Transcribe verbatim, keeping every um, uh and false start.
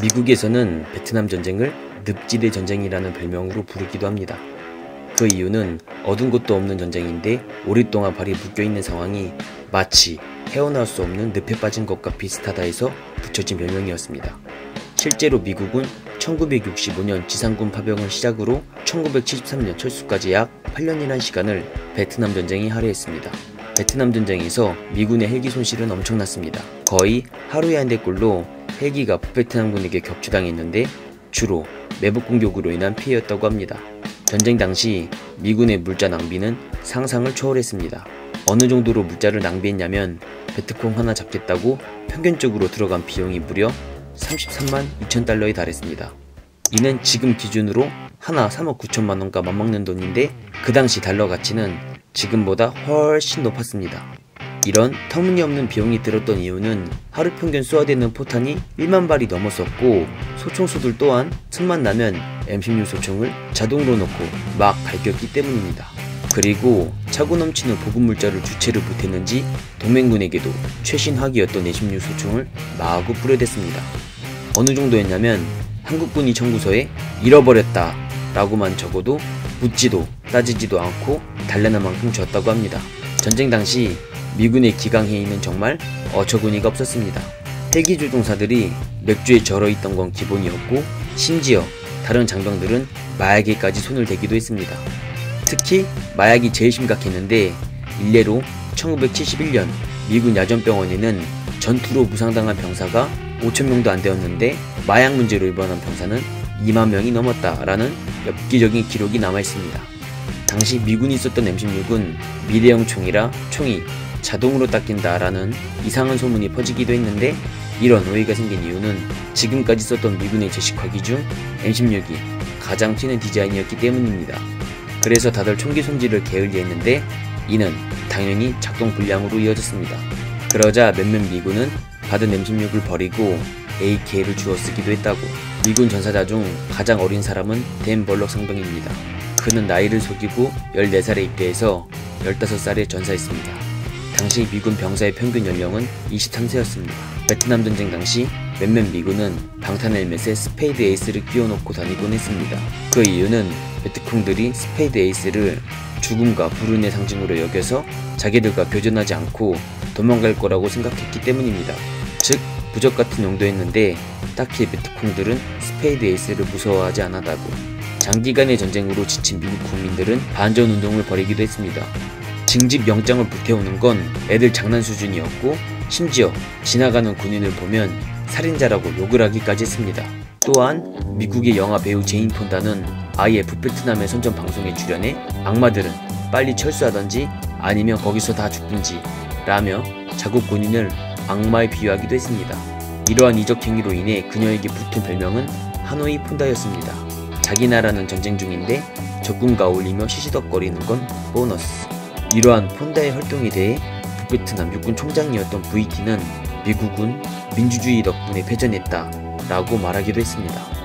미국에서는 베트남 전쟁을 늪지대 전쟁이라는 별명으로 부르기도 합니다. 그 이유는 어두운 곳도 없는 전쟁인데 오랫동안 발이 묶여있는 상황이 마치 헤어나올 수 없는 늪에 빠진 것과 비슷하다 해서 붙여진 별명이었습니다. 실제로 미국은 천구백육십오 년 지상군 파병을 시작으로 천구백칠십삼 년 철수까지 약 팔 년이란 시간을 베트남 전쟁에 할애했습니다. 베트남 전쟁에서 미군의 헬기 손실은 엄청났습니다. 거의 하루에 한 대꼴로 헬기가 북베트남군에게 격추당했는데 주로 매복 공격으로 인한 피해였다고 합니다. 전쟁 당시 미군의 물자 낭비는 상상을 초월했습니다. 어느 정도로 물자를 낭비했냐면 베트콩 하나 잡겠다고 평균적으로 들어간 비용이 무려 삼십삼만 이천 달러에 달했습니다. 이는 지금 기준으로 하나 삼억 구천만 원과 맞먹는 돈인데 그 당시 달러 가치는 지금보다 훨씬 높았습니다. 이런 터무니없는 비용이 들었던 이유는 하루 평균 쏘아대는 포탄이 일만 발이 넘었었고 소총수들 또한 틈만 나면 엠 십육 소총을 자동으로 놓고 막 갈겼기 때문입니다. 그리고 차고 넘치는 보급 물자를 주체를 못했는지 동맹군에게도 최신 화기였던 엠 십육 소총을 마구 뿌려댔습니다. 어느 정도였냐면 한국군이 청구서에 잃어버렸다 라고만 적어도 묻지도 따지지도 않고 달래는 만큼 줬다고 합니다. 전쟁 당시 미군의 기강회의는 정말 어처구니가 없었습니다. 헬기 조종사들이 맥주에 절어있던 건 기본이었고 심지어 다른 장병들은 마약에까지 손을 대기도 했습니다. 특히 마약이 제일 심각했는데 일례로 천구백칠십일 년 미군 야전병원에는 전투로 부상당한 병사가 오천 명도 안 되었는데 마약 문제로 입원한 병사는 이만 명이 넘었다라는 엽기적인 기록이 남아있습니다. 당시 미군이 썼던 엠 십육은 미대형 총이라 총이 자동으로 닦인다라는 이상한 소문이 퍼지기도 했는데 이런 오해가 생긴 이유는 지금까지 썼던 미군의 제식화기 중 엠 십육이 가장 튀는 디자인이었기 때문입니다. 그래서 다들 총기 손질을 게을리했는데 이는 당연히 작동 불량으로 이어졌습니다. 그러자 몇몇 미군은 받은 엠 십육을 버리고 에이케이를 주워 쓰기도 했다고. 미군 전사자 중 가장 어린 사람은 댄 벌럭 상병입니다. 그는 나이를 속이고 열네 살에 입대해서 열다섯 살에 전사했습니다. 당시 미군 병사의 평균 연령은 이십삼 세였습니다. 베트남 전쟁 당시 몇몇 미군은 방탄 헬멧에 스페이드 에이스를 끼워놓고 다니곤 했습니다. 그 이유는 베트콩들이 스페이드 에이스를 죽음과 불운의 상징으로 여겨서 자기들과 교전하지 않고 도망갈 거라고 생각했기 때문입니다. 즉 부적 같은 용도였는데 딱히 베트콩들은 스페이드 에이스를 무서워하지 않았다고. 장기간의 전쟁으로 지친 미국 국민들은 반전운동을 벌이기도 했습니다. 징집 영장을 불태우는 건 애들 장난 수준이었고 심지어 지나가는 군인을 보면 살인자라고 욕을 하기까지 했습니다. 또한 미국의 영화 배우 제인 폰다는 아예 북베트남의 선전 방송에 출연해 악마들은 빨리 철수하던지 아니면 거기서 다 죽든지 라며 자국 군인을 악마에 비유하기도 했습니다. 이러한 이적 행위로 인해 그녀에게 붙은 별명은 하노이 폰다였습니다. 자기 나라는 전쟁 중인데 적군과 어울리며 시시덕거리는 건 보너스. 이러한 폰다의 활동에 대해 북베트남 육군 총장이었던 브이티는 미국은 민주주의 덕분에 패전했다 라고 말하기도 했습니다.